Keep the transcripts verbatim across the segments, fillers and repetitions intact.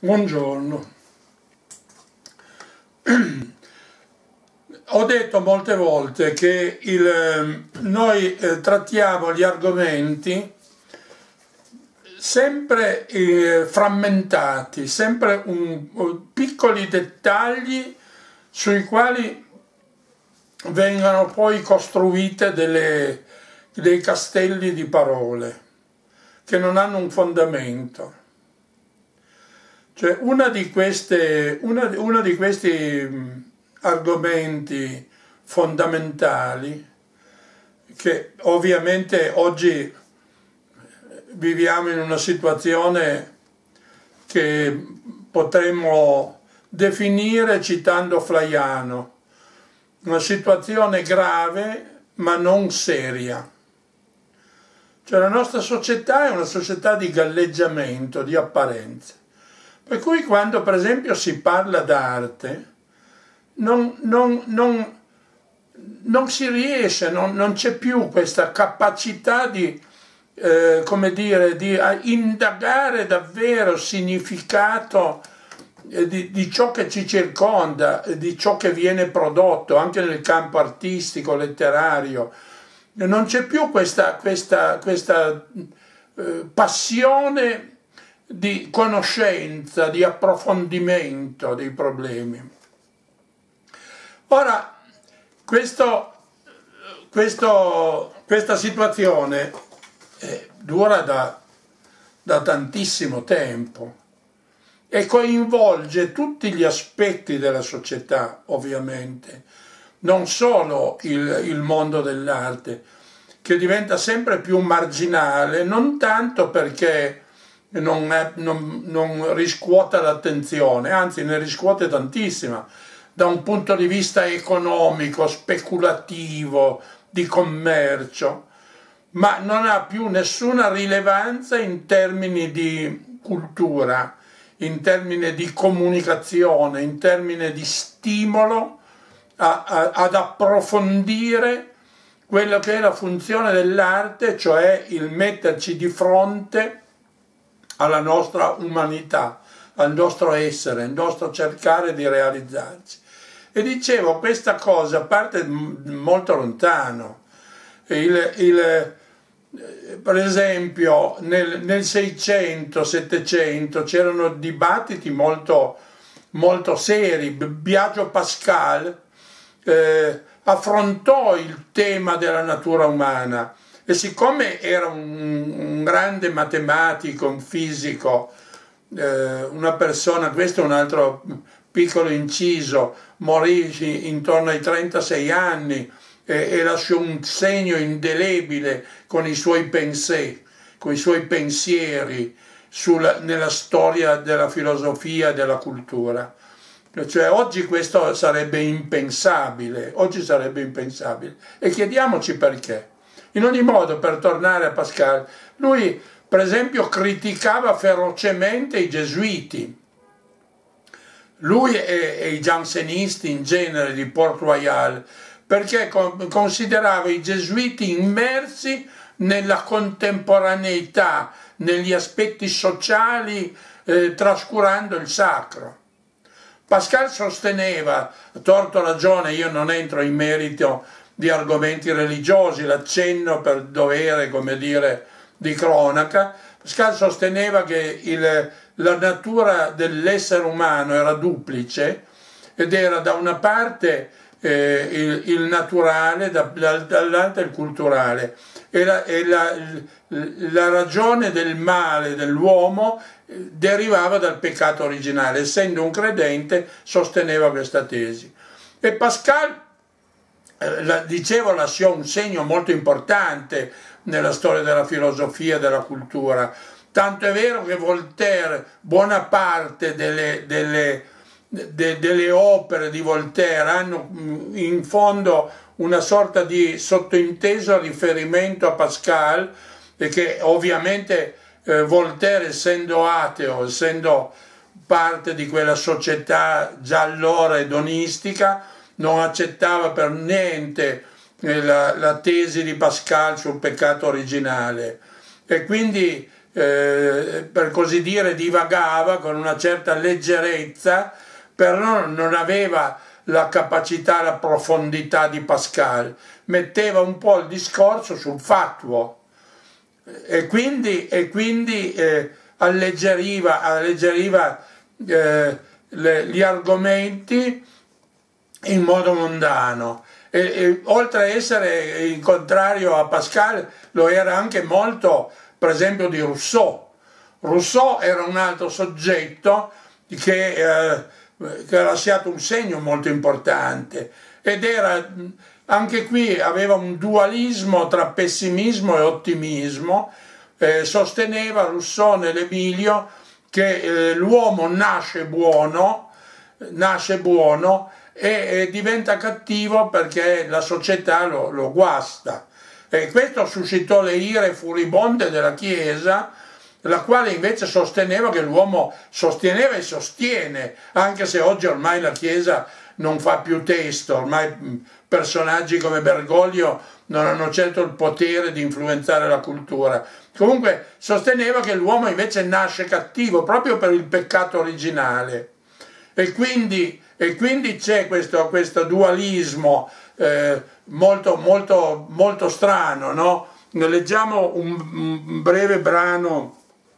Buongiorno. Ho detto molte volte che il, noi eh, trattiamo gli argomenti sempre eh, frammentati, sempre un, un, piccoli dettagli sui quali vengono poi costruite delle, dei castelli di parole che non hanno un fondamento. Cioè una di queste, una, uno di questi argomenti fondamentali, che ovviamente oggi viviamo in una situazione che potremmo definire, citando Flaiano, una situazione grave ma non seria. Cioè la nostra società è una società di galleggiamento, di apparenze. Per cui quando per esempio si parla d'arte non, non, non, non si riesce, non, non c'è più questa capacità di, eh, come dire, di indagare davvero il significato di, di ciò che ci circonda, di ciò che viene prodotto anche nel campo artistico, letterario. Non c'è più questa, questa, questa eh, passione di conoscenza, di approfondimento dei problemi. Ora, questo, questo, questa situazione eh, dura da, da tantissimo tempo e coinvolge tutti gli aspetti della società, ovviamente, non solo il, il mondo dell'arte, che diventa sempre più marginale, non tanto perché Non, è, non, non riscuota l'attenzione, anzi ne riscuote tantissima da un punto di vista economico, speculativo, di commercio, ma non ha più nessuna rilevanza in termini di cultura, in termini di comunicazione, in termini di stimolo a, a, ad approfondire quello che è la funzione dell'arte, cioè il metterci di fronte alla nostra umanità, al nostro essere, al nostro cercare di realizzarci. E dicevo, questa cosa parte molto lontano. Il, il, per esempio nel, nel seicento settecento c'erano dibattiti molto, molto seri. Biagio Pascal eh, affrontò il tema della natura umana. E siccome era un, un grande matematico, un fisico, eh, una persona, questo è un altro piccolo inciso, morì intorno ai trentasei anni eh, e lasciò un segno indelebile con i suoi pensieri, con i suoi pensieri sulla, nella storia della filosofia e della cultura. Cioè oggi questo sarebbe impensabile, oggi sarebbe impensabile. E chiediamoci perché. In ogni modo, per tornare a Pascal, lui per esempio criticava ferocemente i gesuiti, lui e, e i giansenisti in genere di Port-Royal, perché considerava i gesuiti immersi nella contemporaneità, negli aspetti sociali, eh, trascurando il sacro. Pascal sosteneva, a torto ragione, io non entro in merito di argomenti religiosi, l'accenno per dovere, come dire, di cronaca. Pascal sosteneva che il, la natura dell'essere umano era duplice ed era da una parte eh, il, il naturale, da, dall'altra il culturale, e, la, e la, la ragione del male dell'uomo derivava dal peccato originale. Essendo un credente sosteneva questa tesi. E Pascal, dicevo, lasciò un segno molto importante nella storia della filosofia e della cultura, tanto è vero che Voltaire, buona parte delle, delle, de, delle opere di Voltaire hanno in fondo una sorta di sottointeso riferimento a Pascal, perché ovviamente eh, Voltaire, essendo ateo, essendo parte di quella società già allora edonistica, non accettava per niente la, la tesi di Pascal sul peccato originale, e quindi eh, per così dire, divagava con una certa leggerezza, però non aveva la capacità, la profondità di Pascal, metteva un po' il discorso sul fatuo e quindi, e quindi eh, alleggeriva, alleggeriva eh, le, gli argomenti in modo mondano. E, e, oltre a essere in contrario a Pascal, lo era anche molto, per esempio, di Rousseau. Rousseau era un altro soggetto che, eh, che ha lasciato un segno molto importante, ed era, anche qui aveva un dualismo tra pessimismo e ottimismo. Eh, sosteneva Rousseau nell'Emilio che eh, l'uomo nasce buono, nasce buono e, e diventa cattivo perché la società lo, lo guasta. E questo suscitò le ire furibonde della Chiesa, la quale invece sosteneva che l'uomo sosteneva e sostiene, anche se oggi ormai la Chiesa non fa più testo, ormai personaggi come Bergoglio non hanno certo il potere di influenzare la cultura. Comunque sosteneva che l'uomo invece nasce cattivo proprio per il peccato originale, e quindi, e quindi c'è questo, questo dualismo eh, molto, molto, molto strano, no? Leggiamo un, un breve brano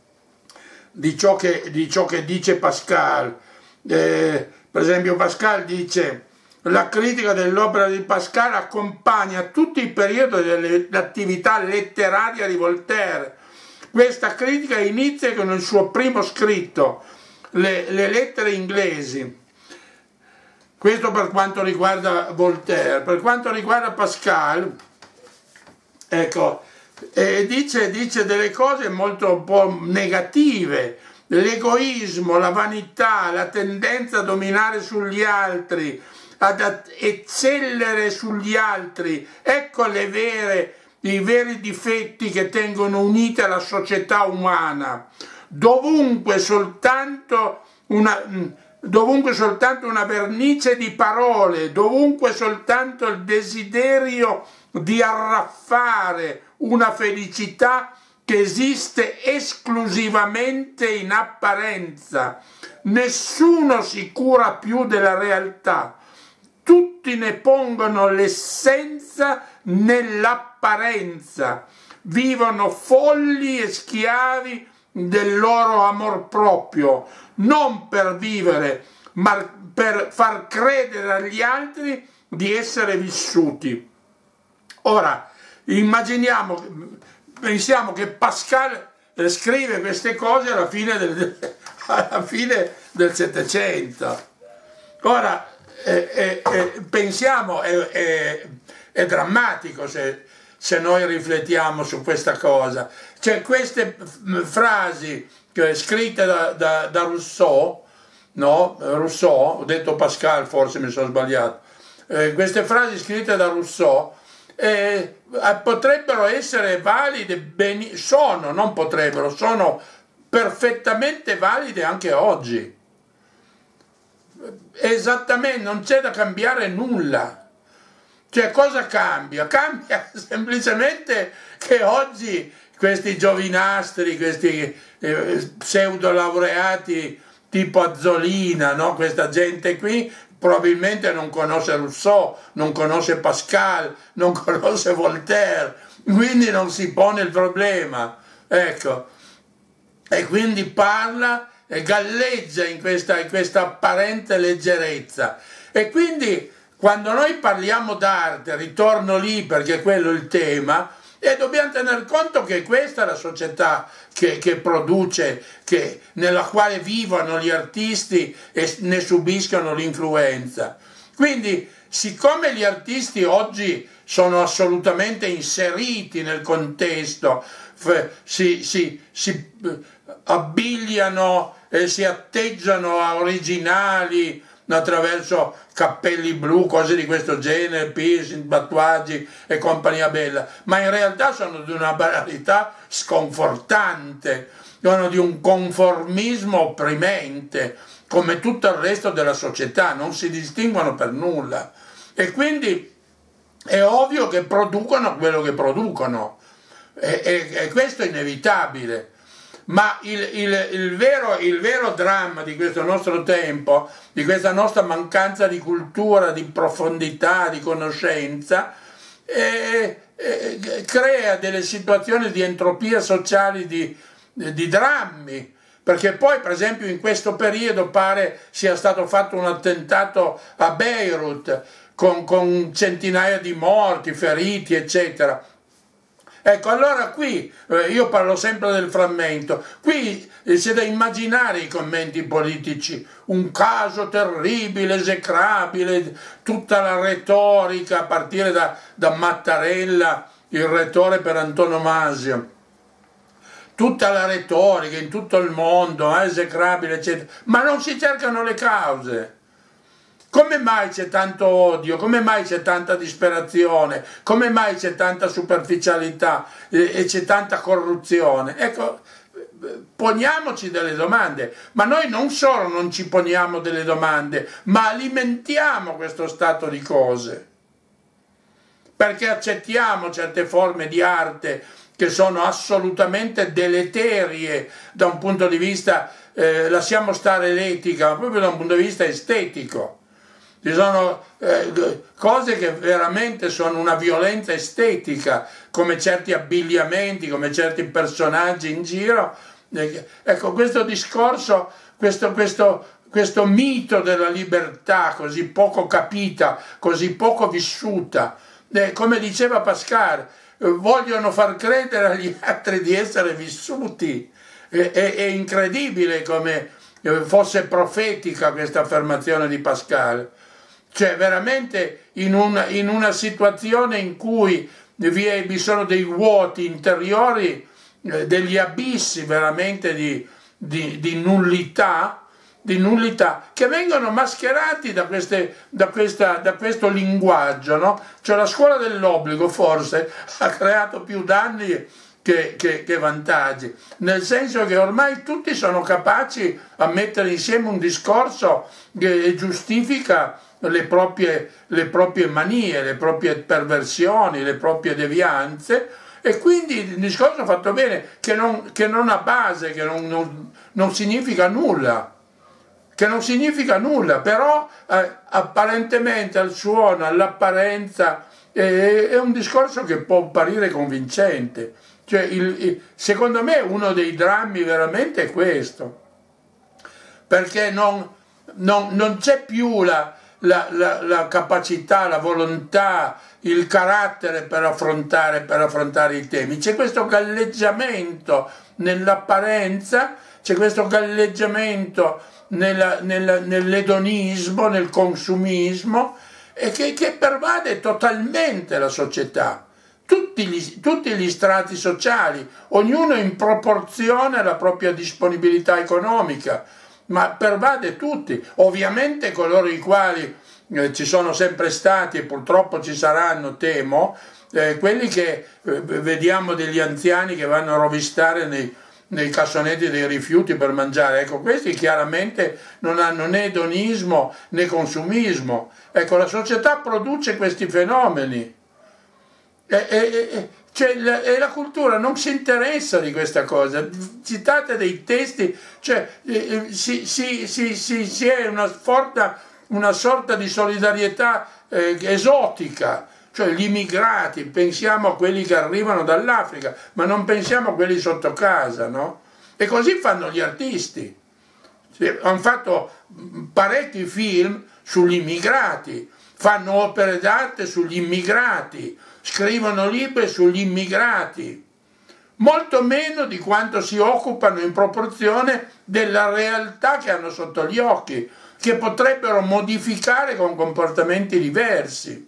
di ciò che, di ciò che dice Pascal. Eh, per esempio Pascal dice: la critica dell'opera di Pascal accompagna tutti i periodi dell'attività letteraria di Voltaire. Questa critica inizia con il suo primo scritto, le, le lettere inglesi. Questo per quanto riguarda Voltaire. Per quanto riguarda Pascal, ecco, eh, dice, dice delle cose molto un po' negative. L'egoismo, la vanità, la tendenza a dominare sugli altri, ad eccellere sugli altri, ecco le vere, i veri difetti che tengono unita la società umana. Dovunque soltanto una, dovunque soltanto una vernice di parole, dovunque soltanto il desiderio di arraffare una felicità che esiste esclusivamente in apparenza. Nessuno si cura più della realtà. Tutti ne pongono l'essenza nell'apparenza, vivono folli e schiavi del loro amor proprio, non per vivere, ma per far credere agli altri di essere vissuti. Ora, immaginiamo, pensiamo che Pascal scrive queste cose alla fine del, alla fine del Settecento. Ora, Eh, eh, eh, pensiamo, è, è, è drammatico se, se noi riflettiamo su questa cosa. Cioè, queste frasi che, scritte da, da, da Rousseau, no? Rousseau, ho detto Pascal, forse mi sono sbagliato, eh, queste frasi scritte da Rousseau eh, potrebbero essere valide, ben, sono, non potrebbero, sono perfettamente valide anche oggi. Esattamente, non c'è da cambiare nulla. Cioè, cosa cambia? Cambia semplicemente che oggi questi giovinastri, questi eh, pseudo laureati tipo Azzolina, no? Questa gente qui probabilmente non conosce Rousseau, non conosce Pascal, non conosce Voltaire, quindi non si pone il problema, ecco, e quindi parla e galleggia in questa, in questa apparente leggerezza. E quindi quando noi parliamo d'arte, ritorno lì perché quello è il tema, e dobbiamo tener conto che questa è la società che, che produce, che, nella quale vivono gli artisti e ne subiscono l'influenza. Quindi, siccome gli artisti oggi sono assolutamente inseriti nel contesto, si, si, si abbigliano e si atteggiano a originali attraverso cappelli blu, cose di questo genere, piercing, tatuaggi e compagnia bella, ma in realtà sono di una banalità sconfortante, sono di un conformismo opprimente, come tutto il resto della società, non si distinguono per nulla, e quindi è ovvio che producono quello che producono, e, e, e questo è inevitabile. Ma il, il, il, vero, il vero dramma di questo nostro tempo, di questa nostra mancanza di cultura, di profondità, di conoscenza, eh, eh, crea delle situazioni di entropia sociale, di, di drammi, perché poi per esempio in questo periodo pare sia stato fatto un attentato a Beirut con, con centinaia di morti, feriti, eccetera. Ecco, allora qui, eh, io parlo sempre del frammento, qui eh, c'è da immaginare i commenti politici, un caso terribile, esecrabile, tutta la retorica a partire da, da Mattarella, il rettore per antonomasia, tutta la retorica in tutto il mondo, eh, esecrabile, eccetera, ma non si cercano le cause. Come mai c'è tanto odio? Come mai c'è tanta disperazione? Come mai c'è tanta superficialità e c'è tanta corruzione? Ecco, poniamoci delle domande, ma noi non solo non ci poniamo delle domande, ma alimentiamo questo stato di cose, perché accettiamo certe forme di arte che sono assolutamente deleterie da un punto di vista, eh, lasciamo stare l'etica, ma proprio da un punto di vista estetico. Ci sono eh, cose che veramente sono una violenza estetica, come certi abbigliamenti, come certi personaggi in giro. Eh, ecco, questo discorso, questo, questo, questo mito della libertà così poco capita, così poco vissuta, eh, come diceva Pascal, eh, vogliono far credere agli altri di essere vissuti. Eh, è, è incredibile come eh, fosse profetica questa affermazione di Pascal. Cioè veramente in una, in una situazione in cui vi, è, vi sono dei vuoti interiori, eh, degli abissi veramente di, di, di nullità, di nullità, che vengono mascherati da, queste, da, questa, da questo linguaggio, no? Cioè la scuola dell'obbligo forse ha creato più danni che, che, che vantaggi, nel senso che ormai tutti sono capaci a mettere insieme un discorso che giustifica Le proprie, le proprie manie, le proprie perversioni, le proprie devianze, e quindi il discorso fatto bene, che non, che non ha base, che non, non, non significa nulla, che non significa nulla, però eh, apparentemente al suono, all'apparenza, eh, è un discorso che può apparire convincente. Cioè, il, il, secondo me uno dei drammi veramente è questo, perché non, non, non c'è più la La, la, la capacità, la volontà, il carattere per affrontare, per affrontare i temi. C'è questo galleggiamento nell'apparenza, c'è questo galleggiamento nella, nella, nell'edonismo, nel consumismo, e che, che pervade totalmente la società. Tutti gli, tutti gli strati sociali, ognuno in proporzione alla propria disponibilità economica, ma pervade tutti, ovviamente coloro i quali eh, ci sono sempre stati e purtroppo ci saranno, temo, eh, quelli che eh, vediamo degli anziani che vanno a rovistare nei, nei cassonetti dei rifiuti per mangiare, ecco, questi chiaramente non hanno né edonismo né consumismo. Ecco, la società produce questi fenomeni e, e, e Cioè, la, e la cultura non si interessa di questa cosa. Citate dei testi, cioè eh, si, si, si, si, si è una, forta, una sorta di solidarietà eh, esotica, cioè gli immigrati, pensiamo a quelli che arrivano dall'Africa, ma non pensiamo a quelli sotto casa, no? E così fanno gli artisti. Hanno fatto parecchi film sugli immigrati, fanno opere d'arte sugli immigrati, scrivono libri sugli immigrati, molto meno di quanto si occupano in proporzione della realtà che hanno sotto gli occhi, che potrebbero modificare con comportamenti diversi.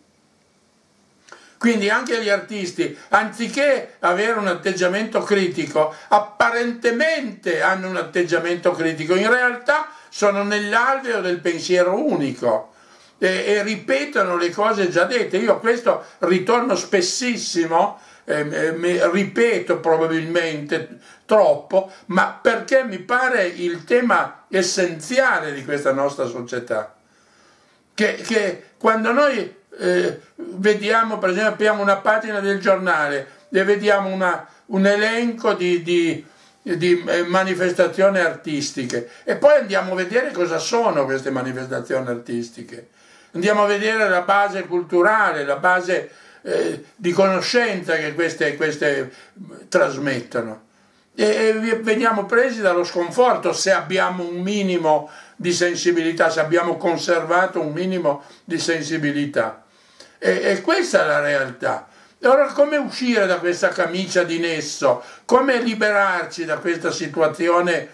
Quindi anche gli artisti, anziché avere un atteggiamento critico, apparentemente hanno un atteggiamento critico, in realtà sono nell'alveo del pensiero unico. E, e ripetono le cose già dette. Io a questo ritorno spessissimo, eh, eh, ripeto probabilmente troppo, ma perché mi pare il tema essenziale di questa nostra società, che, che quando noi eh, vediamo, per esempio, apriamo una pagina del giornale e vediamo una, un elenco di, di, di manifestazioni artistiche, e poi andiamo a vedere cosa sono queste manifestazioni artistiche, andiamo a vedere la base culturale, la base eh, di conoscenza che queste, queste trasmettono, e, e veniamo presi dallo sconforto se abbiamo un minimo di sensibilità, se abbiamo conservato un minimo di sensibilità, e, e questa è la realtà. Allora, come uscire da questa camicia di nesso? Come liberarci da questa situazione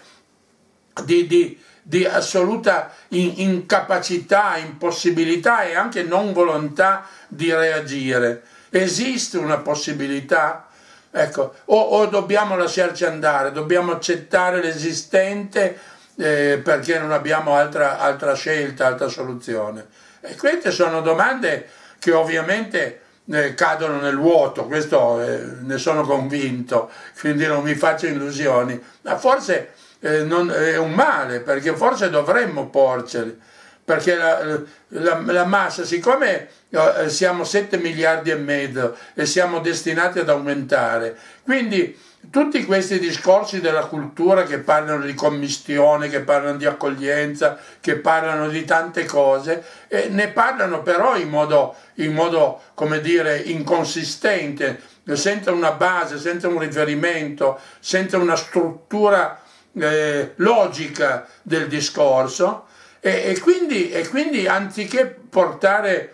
di, di, di assoluta incapacità, impossibilità e anche non volontà di reagire? Esiste una possibilità? Ecco, o, o dobbiamo lasciarci andare, dobbiamo accettare l'esistente eh, perché non abbiamo altra, altra scelta, altra soluzione? E queste sono domande che ovviamente Eh, cadono nel vuoto, questo eh, ne sono convinto, quindi non mi faccio illusioni, ma forse eh, non, è un male, perché forse dovremmo porceli, perché la, la, la massa, siccome eh, siamo sette miliardi e mezzo e siamo destinati ad aumentare, quindi tutti questi discorsi della cultura che parlano di commistione, che parlano di accoglienza, che parlano di tante cose, eh, ne parlano però in modo, in modo, come dire, inconsistente, senza una base, senza un riferimento, senza una struttura eh, logica del discorso, e, e, quindi, e quindi anziché portare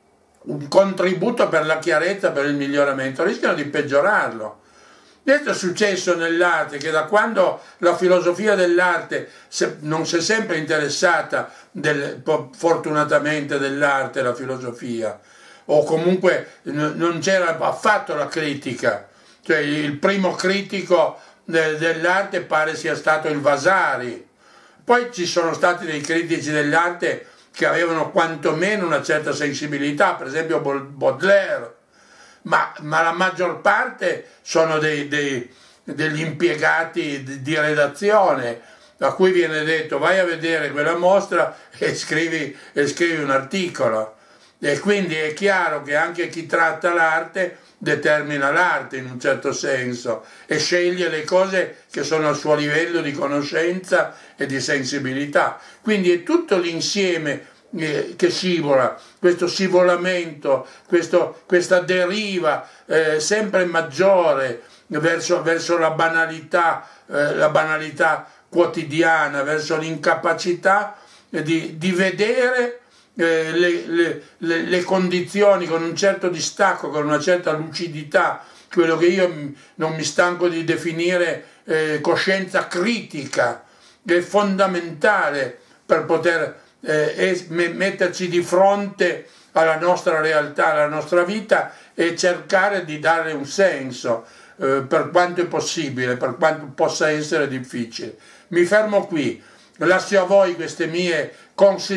un contributo per la chiarezza, per il miglioramento, rischiano di peggiorarlo. Questo è successo nell'arte, che da quando la filosofia dell'arte non si è sempre interessata, del, fortunatamente, dell'arte, la filosofia, o comunque non c'era affatto la critica, cioè il primo critico de, dell'arte pare sia stato il Vasari, poi ci sono stati dei critici dell'arte che avevano quantomeno una certa sensibilità, per esempio Baudelaire, Ma, ma la maggior parte sono dei, dei, degli impiegati di, di redazione, a cui viene detto vai a vedere quella mostra e scrivi, e scrivi un articolo, e quindi è chiaro che anche chi tratta l'arte determina l'arte in un certo senso e sceglie le cose che sono al suo livello di conoscenza e di sensibilità, quindi è tutto l'insieme che scivola, questo scivolamento, questo, questa deriva eh, sempre maggiore verso, verso la banalità, eh, la banalità quotidiana, verso l'incapacità di, di vedere eh, le, le, le, le condizioni con un certo distacco, con una certa lucidità, quello che io non mi stanco di definire eh, coscienza critica, che è fondamentale per poter Eh, metterci di fronte alla nostra realtà, alla nostra vita, e cercare di dare un senso eh, per quanto è possibile, per quanto possa essere difficile. Mi fermo qui, lascio a voi queste mie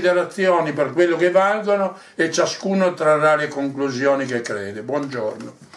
considerazioni per quello che valgono e ciascuno trarrà le conclusioni che crede. Buongiorno.